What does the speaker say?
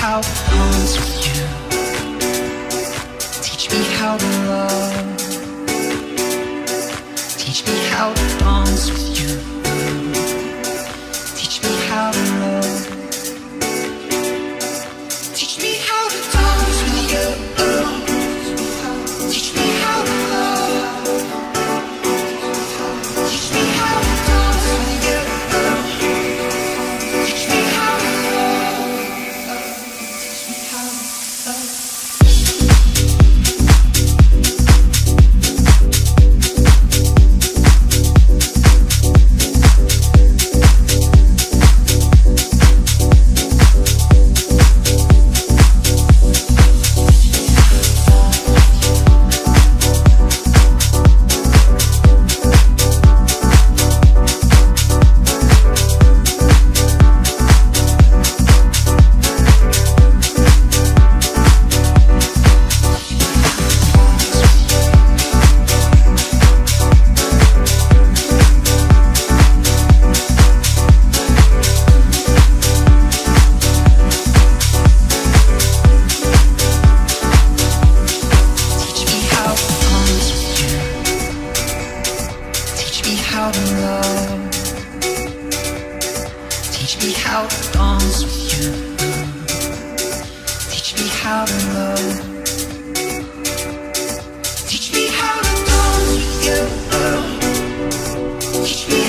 how to dance with you. Teach me how to love. Teach me how to dance with you. Teach me how to love. Teach me how to dance with you. Teach me how to love. Teach me how to dance with you. Teach me how to love. Teach me how to love. How to love. Teach me how to dance with you. Teach me how to love. Teach me how to dance with you. Teach me